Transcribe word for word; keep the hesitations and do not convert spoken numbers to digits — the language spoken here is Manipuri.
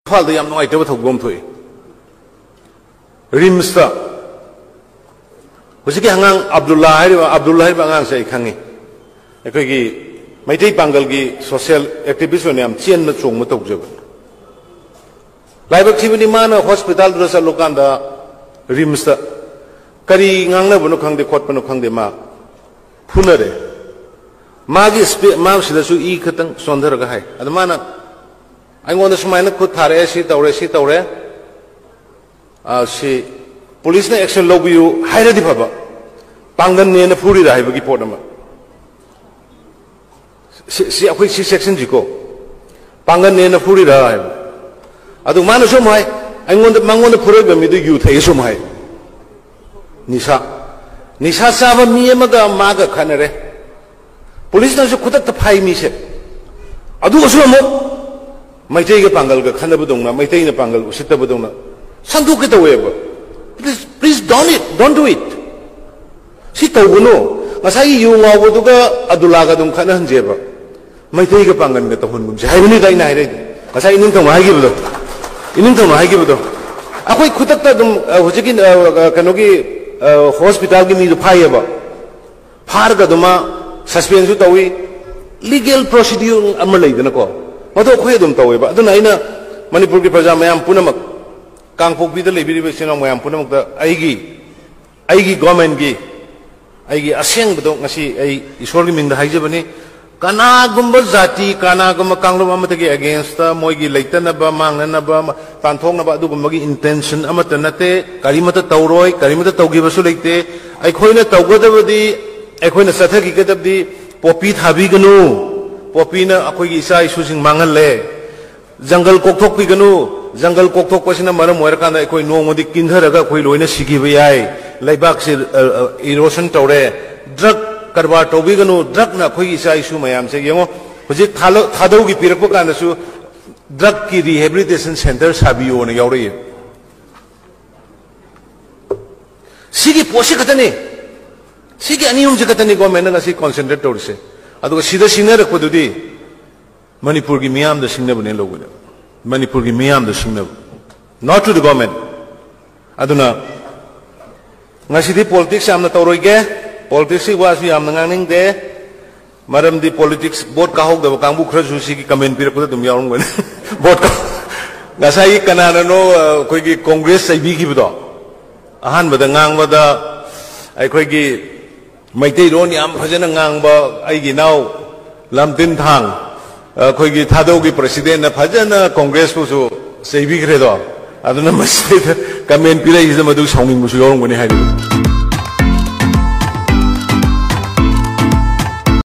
ꯏꯝꯐꯥꯜꯗ ꯌꯥꯝ ꯅꯨꯡꯉꯥꯏꯇꯕ ꯊꯧꯗꯣꯛ ꯑꯃ ꯊꯣꯛꯏ ꯔꯤꯝꯁꯇ ꯍꯧꯖꯤꯛꯀꯤ ꯑꯉꯥꯡ ꯑꯕꯗꯨꯜꯂꯥ ꯍꯥꯏꯔꯤꯕ ꯑꯕꯗꯨꯜꯂꯥ ꯍꯥꯏꯔꯤꯕ ꯑꯉꯥꯡꯁꯦ ꯑꯩ ꯈꯪꯉꯤ ꯑꯩꯈꯣꯏꯒꯤ ꯃꯩꯇꯩ ꯄꯥꯡꯒꯜꯒꯤ ꯁꯣꯁꯤꯌꯦꯜ ꯑꯦꯛꯇꯤꯚꯤꯁꯠ ꯑꯣꯏꯅ ꯌꯥꯝ ꯆꯦꯟꯕ ꯆꯣꯡꯕ ꯇꯧꯖꯕ ꯂꯥꯏꯕꯛ ꯊꯤꯕꯅꯤ ꯃꯥꯅ ꯍꯣꯁꯄꯤꯇꯥꯜꯗꯨꯗ ꯆꯠꯂꯨꯀꯥꯟꯗ ꯔꯤꯝꯁꯇ ꯀꯔꯤ ꯉꯥꯡꯅꯕꯅꯣ ꯈꯪꯗꯦ ꯈꯣꯠꯄꯅꯣ ꯈꯪꯗꯦ ꯃꯥ ꯐꯨꯅꯔꯦ मागी मागसिदसु ई खतंग सोंधरगा है अद माना आइंगोंद सुमाइना खुद थारे सी तौरे सी तौरे आ सी पुलिस ने एक्शन लौबियु हाइरदि फबा पांगन ने फुरी रा हाइबगी पोट अमा सी अखोइ सी सेक्शन जिको पांगन ने फुरी रा हाइब अदु माना सुम हाय आइंगोंद मांगोंद फुरैबा मिदु यु थै सुम हाय निशा निशा साबा मी अमगा मागा खनरे पुलिस ने खुद फाई मी से मैतई के पांगल का खनबदौना मैतई ने पांगल उसितबदौना संदूक तवेब please please don't it don't do it सी तौगनो ngасai yu ngawduga adulaga dum khana hanjeba Meitei के पांगल ने तहन से हाइबनि गाइ नाइ रे ngасai ning thong हाइगे बदो इनिंग थong हाइगे बदो अखोइ खुदत दम होजिकि कनोगी हॉस्पिटल की मी फाइबा फारगा दुमा सस्पेंस तौई लीगल प्रोसीड्यूर अमर लेदनको मदो खोय दुम तौएबा अदुना आइना मणिपुर की प्रजा मयाम पुनमक कांगपोकबीदा लेबिरिबे सिना मयाम पुनमक दा आइगी आइगी गवर्नमेंट की आइगी असेंग बदो ngasi ai ईश्वर की मिंग हाइजबनी कनागुम्बा जाति कनागुम्बा कांगलम अमतगी अगेंस्ट मोइगी लेतनबा मांगनबा तानथोंगनबा अदुगुम्बगी इंटेंशन अमत नते करिमत तौरोय करिमत तौगिबसु लेते आइखोइना तौगदबदी अखोइना सथगी गदबदी पोपी थाबीगनु पोपीना अखोइगी इसा इशुसिंग मांगले जंगल कोकथोकपीगनु जंगल कोकथोकपसिना मरम ओइरकांदा अखोइ नोंगमदि किंधरगा अखोइ लोइना सिगिबा याय लैबाक से इरोशन तौरे ड्रग करबार तौबीगनु ड्रग ना अखोइगी इसा इशु मयाम से यंगो हुजि थालो थादौगी पिरकपा कांदासु ड्रग की रिहेबिलिटेशन सेंटर साबियोना यावरय सिगी पोसे खतने सिगी अनियम से खतने गवर्नमेंट ngasi concentrate तौरसे अदुगा सिदा सिंगरकपदुदी मणिपुर की मियाम द सिंगनबने लोगुदा मणिपुर की मियाम द सिंगनब not to the government अदुना ngasi di politics amna तौरोइगे politics वास यामना nganingde मरमदी politics vote का होगदब कांगबु खरसु सिगी कमेंट पिरकपद दुम यावरंगन vote का ngасai कनाननो कोइगी कांग्रेस सैबीगिबदो अहानबदा ngangbदा अखोइगी मैतई रोन याम फजन ngangbा आइगी नाव लमदिन थांग अखोइगी थादौगी प्रेसिडेंट ना फजन कांग्रेस पुसु सैबीग्रेदो अदुना मसिद कमेंट पिरैजे मदु साउनिंगबुसु यावरंगनि हाइदु